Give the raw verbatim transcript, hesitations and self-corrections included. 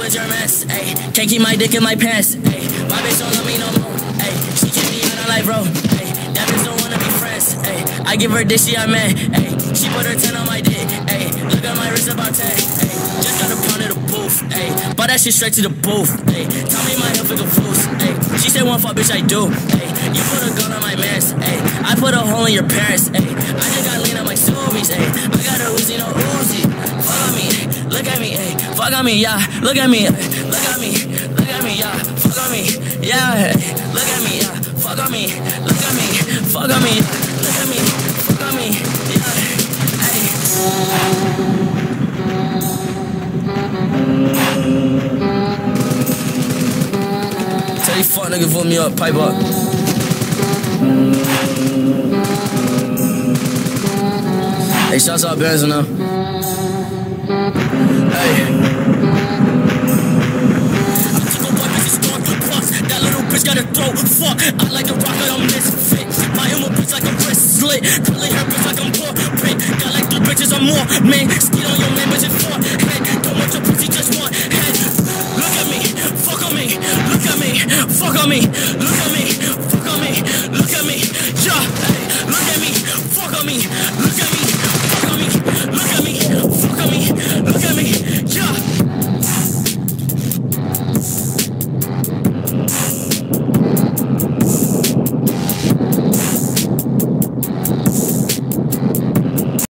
was your mess, ayy. Can't keep my dick in my pants, ayy. My bitch don't love me no more, ayy. She keep me out on life, bro, ayy. That bitch don't wanna be friends, ayy. I give her dick, she a man, ayy. She put her ten on my dick, ayy. Look at my wrist about ten, ayy. Just got a pound of the booth, ayy. Bought that shit straight to the booth, ayy. Tell me my health is a fool, ayy. She said one fuck, bitch, I do, ayy. You put a gun on my mans, ayy. I put a hole in your parents, ayy. I just got lean on my Subies, ayy. I got a Uzi, no Uzi. Fuck on me, look at me, ayy. Fuck on me, yeah. Look at me, ay. Look at me, look at me, yeah. Fuck on me, yeah. Ay. Look at me, yeah. Fuck on me, look at me, fuck on me, look at me, fuck on me, yeah. Ay. Tell these fuck niggas vote me up, pipe up. Hey, shouts out Benz now. Hey. That little bitch got a throat, fuck. I like the rock, but I'm misfit. My emo bitch like a wrist slit. Curly hair bitch like I'm poor. Pink, got like three bitches or more. Man, skeet on your man, bitch, it's four. Head, don't want your pussy, just one head. Look at me, fuck on me. Look at me, fuck on me. Look